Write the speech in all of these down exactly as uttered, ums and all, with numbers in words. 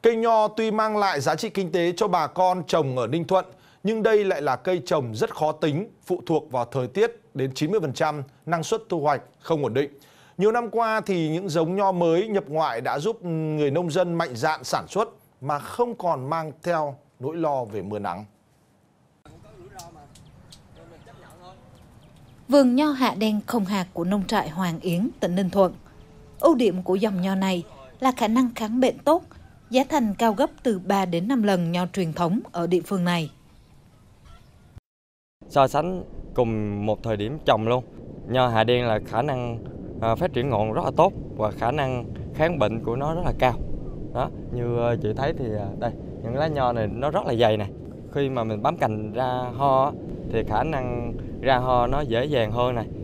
Cây nho tuy mang lại giá trị kinh tế cho bà con trồng ở Ninh Thuận, nhưng đây lại là cây trồng rất khó tính, phụ thuộc vào thời tiết đến chín mươi phần trăm, năng suất thu hoạch không ổn định. Nhiều năm qua thì những giống nho mới nhập ngoại đã giúp người nông dân mạnh dạn sản xuất mà không còn mang theo nỗi lo về mưa nắng. Vườn nho hạ đen không hạt của nông trại Hoàng Yến, tỉnh Ninh Thuận. Ưu điểm của dòng nho này là khả năng kháng bệnh tốt, giá thành cao gấp từ ba đến năm lần nho truyền thống ở địa phương này. So sánh cùng một thời điểm trồng luôn, nho hạ đen là khả năng phát triển ngọn rất là tốt và khả năng kháng bệnh của nó rất là cao. Đó, như chị thấy thì đây, những lá nho này nó rất là dày này. Khi mà mình bám cành ra ho thì khả năng ra ho nó dễ dàng hơn này.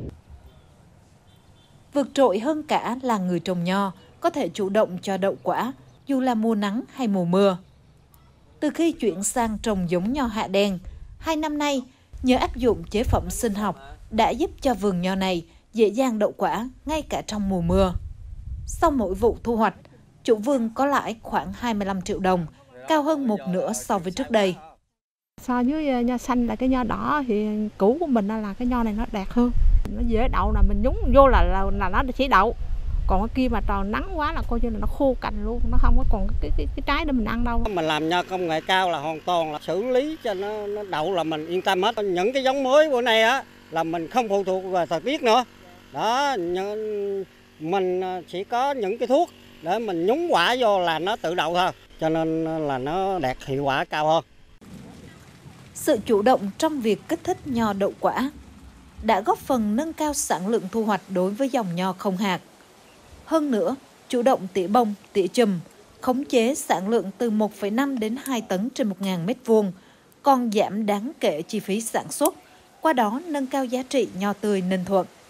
Vượt trội hơn cả là người trồng nho có thể chủ động cho đậu quả dù là mùa nắng hay mùa mưa. Từ khi chuyển sang trồng giống nho hạ đen, hai năm nay, nhờ áp dụng chế phẩm sinh học đã giúp cho vườn nho này dễ dàng đậu quả ngay cả trong mùa mưa. Sau mỗi vụ thu hoạch, chủ vườn có lãi khoảng hai mươi lăm triệu đồng, cao hơn một nửa so với trước đây. So với nho xanh là cái nho đỏ thì cũ của mình là cái nho này nó đẹp hơn. Nó dễ đậu, là mình nhúng vô là là, là nó chỉ đậu. Còn cái kia mà trời nắng quá là coi như là nó khô cành luôn, nó không có còn cái, cái, cái trái để mình ăn đâu. Mình làm nho công nghệ cao là hoàn toàn là xử lý cho nó, nó đậu là mình yên tâm hết. Những cái giống mới bữa nay á là mình không phụ thuộc vào thời tiết nữa. Đó, mình chỉ có những cái thuốc để mình nhúng quả vô là nó tự đậu thôi. Cho nên là nó đạt hiệu quả cao hơn. Sự chủ động trong việc kích thích nho đậu quả đã góp phần nâng cao sản lượng thu hoạch đối với dòng nho không hạt. Hơn nữa, chủ động tỉa bông, tỉa chùm, khống chế sản lượng từ một phẩy năm đến hai tấn trên một nghìn mét vuông, còn giảm đáng kể chi phí sản xuất, qua đó nâng cao giá trị nho tươi Ninh Thuận.